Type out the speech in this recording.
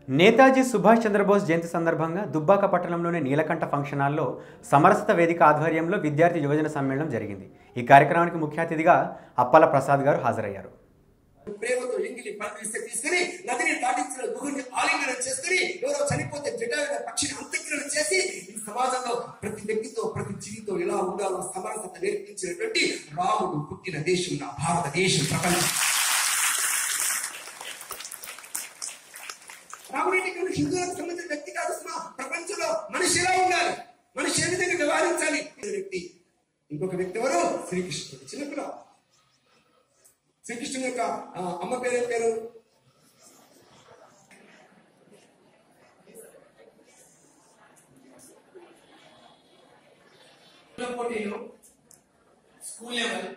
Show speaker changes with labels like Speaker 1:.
Speaker 1: నేతాజీ సుభాష్ చంద్రబోస్ జయంతి సందర్భంగా దుబ్బాక పట్టణంలోని నీలకంఠ ఫంక్షన్ హాల్లో సమరసత వేదిక ఆధ్వర్యంలో విద్యార్థి యువజన సమ్మేళనం జరిగింది. ఈ కార్యక్రమానికి ముఖ్య అతిథిగా అప్పల ప్రసాద్ గారు హాజరయ్యారు.
Speaker 2: ప్రేమతో ఎంగిలి పంపిస్తే తీసుకుని నదిని దాటించిన గురుని ఆలింగనం చేసుకుని ఎవరో చనిపోతే జటాయుడ పక్షిని అంత్యక్రియలు చేసి ఈ సమాజంలో ప్రతి వ్యక్తితో ప్రతి జీవితో ఎలా ఉండాలో సమరసత నేర్పించినటువంటి రాముడు పుట్టిన దేశం నా భారతదేశం. ప్రపంచం రాముడికి హిందువులకు సంబంధించిన వ్యక్తి కాదు. ప్రపంచంలో మనిషి ఎలా ఉండాలి, మనిషి ఏ విధంగా వ్యవహరించాలి వ్యక్తి. ఇంకొక వ్యక్తి ఎవరు? శ్రీకృష్ణుడు. చిన్నపిల్ల శ్రీకృష్ణుని యొక్క అమ్మ పేరు ఏం పేరు? పోటీలు స్కూల్ లెవెల్